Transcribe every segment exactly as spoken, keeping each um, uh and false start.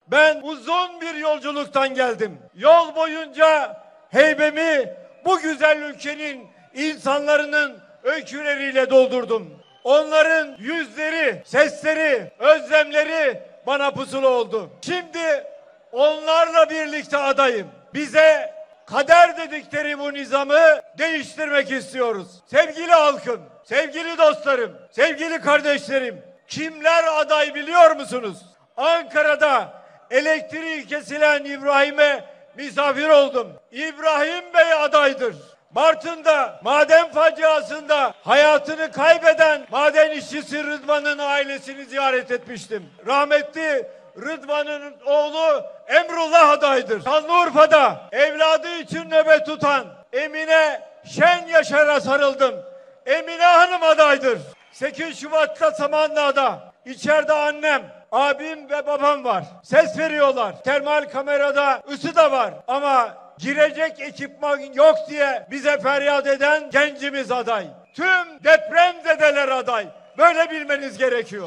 Ben uzun bir yolculuktan geldim. Yol boyunca heybemi bu güzel ülkenin insanların öyküleriyle doldurdum. Onların yüzleri, sesleri, özlemleri bana pusulu oldu. Şimdi onlarla birlikte adayım. Bize kader dedikleri bu nizamı değiştirmek istiyoruz. Sevgili halkım, sevgili dostlarım, sevgili kardeşlerim, kimler aday biliyor musunuz? Ankara'da elektriği kesilen İbrahim'e misafir oldum. İbrahim Bey adaydır. Bartın'da maden faciasında hayatını kaybeden maden işçisi Rıdvan'ın ailesini ziyaret etmiştim. Rahmetli Rıdvan'ın oğlu Emrullah adaydır. Şanlıurfa'da evladı için nöbet tutan Emine Şen Yaşar'a sarıldım. Emine Hanım adaydır. sekiz Şubat'ta Samandağ'da içeride annem, abim ve babam var. Ses veriyorlar. Termal kamerada ısı da var ama girecek ekipman yok diye bize feryat eden gencimiz aday. Tüm depremzedeler aday. Böyle bilmeniz gerekiyor.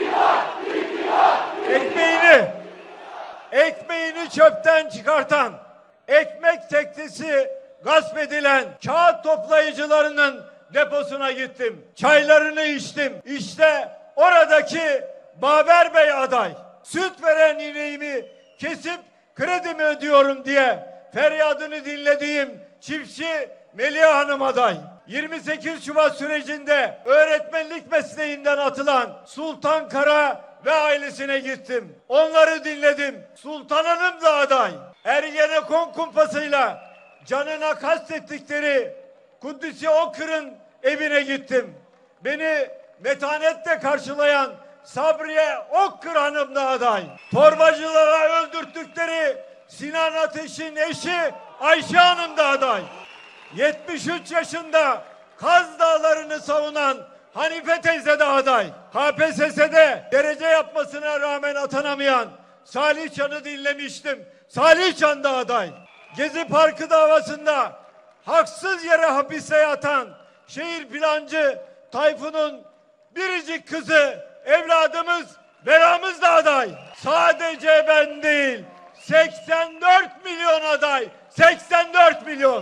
Ekmeğini, ekmeğini çöpten çıkartan, ekmek teknesi gasp edilen kağıt toplayıcılarının deposuna gittim. Çaylarını içtim. İşte oradaki Baber Bey aday. Süt veren ineğimi kesip kredimi ödüyorum diye feryadını dinlediğim çiftçi Meliha Hanım aday. yirmi sekiz Şubat sürecinde öğretmenlik mesleğinden atılan Sultan Kara ve ailesine gittim. Onları dinledim. Sultan Hanım da aday. Ergenekon kumpasıyla canına kastettikleri Kudüs'ü Okır'ın evine gittim. Beni metanetle karşılayan Sabriye Okkır Hanım da aday. Torbacılara öldürttükleri Sinan Ateş'in eşi Ayşe Hanım da aday. yetmiş üç yaşında Kaz Dağları'nı savunan Hanife teyze de aday. K P S S'de derece yapmasına rağmen atanamayan Salih Can'ı dinlemiştim. Salih Can da aday. Gezi Parkı davasında haksız yere hapiste yatan şehir plancı Tayfun'un biricik kızı evladımız Beramız da aday. Sadece ben değil, seksen dört milyon aday. seksen dört milyon.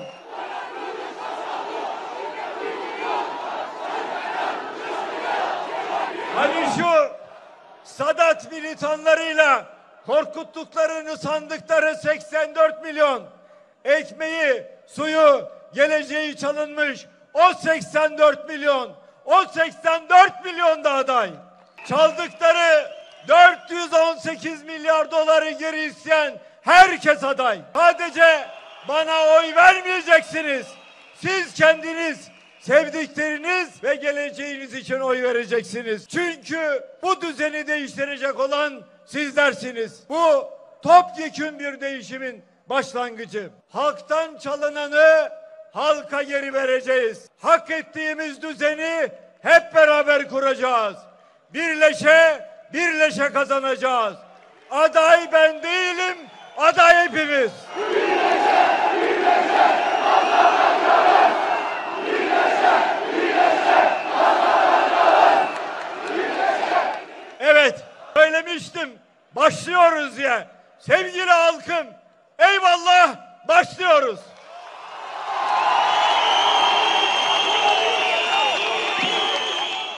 Hani şu Sadat militanlarıyla korkuttuklarını sandıkları seksen dört milyon. Ekmeği, suyu, geleceği çalınmış o seksen dört milyon. O seksen dört milyon da aday. Çaldıkları dört yüz on sekiz milyar doları geri isteyen herkes aday. Sadece bana oy vermeyeceksiniz. Siz kendiniz, sevdikleriniz ve geleceğiniz için oy vereceksiniz. Çünkü bu düzeni değiştirecek olan sizlersiniz. Bu topyekün bir değişimin başlangıcı. Halktan çalınanı halka geri vereceğiz. Hak ettiğimiz düzeni hep beraber kuracağız. Birleşe, birleşe kazanacağız. Aday ben değilim, aday hepimiz. Birleşe, birleşe kazanacağız. Birleşe, birleşe kazanacağız. Birleşe. Evet, söylemiştim. Başlıyoruz diye. Sevgili halkım, eyvallah, başlıyoruz.